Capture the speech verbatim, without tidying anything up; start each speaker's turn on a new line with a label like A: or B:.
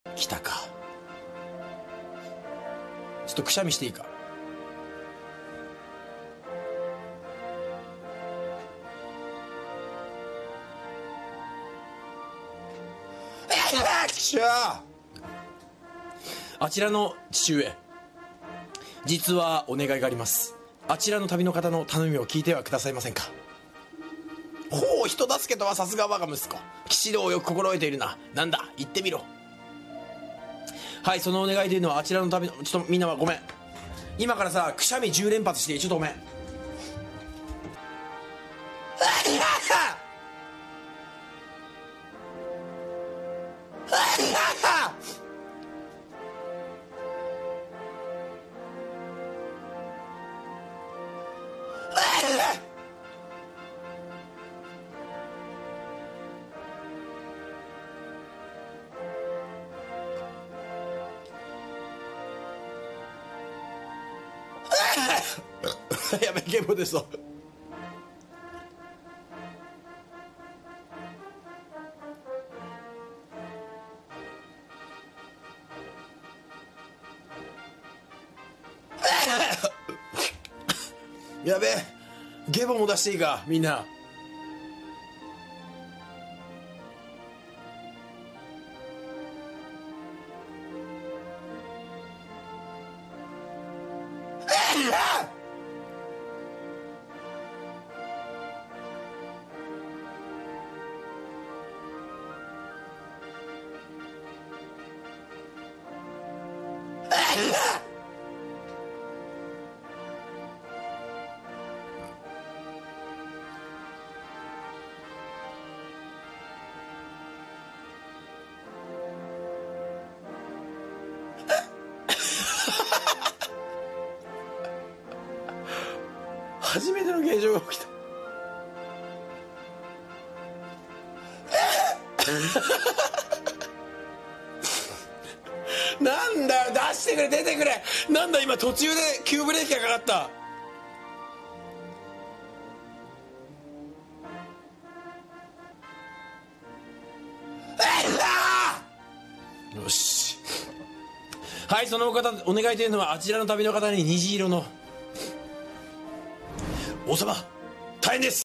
A: 来たか。ちょっとくしゃみしていいか。あちらの父上、実はお願いがあります。あちらの旅の方の頼みを聞いてはくださいませんか。ほう、人助けとはさすが我が息子。騎士道をよく心得ているな。なんだ、言ってみろ。はい、そのお願いというのはあちらの旅の、ちょっとみんなはごめん、今からさくしゃみじゅう連発していい？ちょっとごめん。やべ、ゲボ出そう。やべえ、ゲボも出していいかみんな。初めての現象が起きた。なんだよ、出してくれ、出てくれ。なんだ、今途中で急ブレーキがかかった。よし。はい、そのお方、お願いというのはあちらの旅の方に虹色の。王様、大変です。